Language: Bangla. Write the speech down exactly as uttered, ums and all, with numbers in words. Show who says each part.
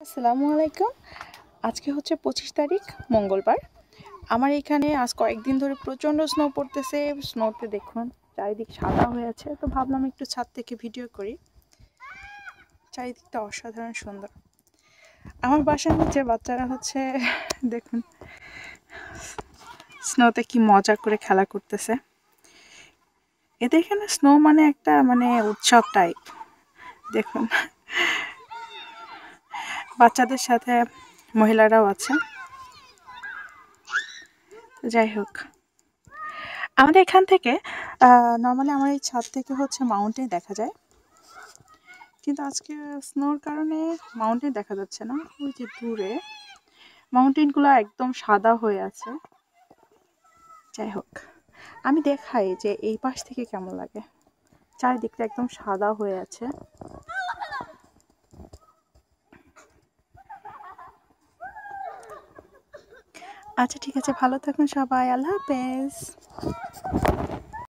Speaker 1: আসসালামু আলাইকুম। আজকে হচ্ছে পঁচিশ তারিখ মঙ্গলবার। আমার এখানে আজ কয়েকদিন ধরে প্রচণ্ড স্নো পড়তেছে। স্নোতে দেখুন চারিদিক সাদা হয়ে আছে, তো ভাবলাম একটু ছাদ থেকে ভিডিও করি। চারিদিকটা অসাধারণ সুন্দর। আমার বাসার নিচে বাচ্চারা হচ্ছে দেখুন স্নোতে কি মজা করে খেলা করতেছে। এদের এখানে স্নো মানে একটা মানে উৎসব টাইপ। দেখুন বাচ্চাদের সাথে মহিলারাও আছে। যাই হোক, আমাদের এখান থেকে নর্মালি আমার এই ছাদ থেকে হচ্ছে মাউন্টেন দেখা যায়, কিন্তু আজকে স্নোর কারণে মাউন্টেন দেখা যাচ্ছে না। ওই যে দূরে মাউন্টেনগুলো একদম সাদা হয়ে আছে। যাই হোক, আমি দেখাই যে এই পাশ থেকে কেমন লাগে। চারিদিকটা একদম সাদা হয়ে আছে। আচ্ছা ঠিক আছে, ভালো থাকুন সবাই, আল্লাহ হাফেজ।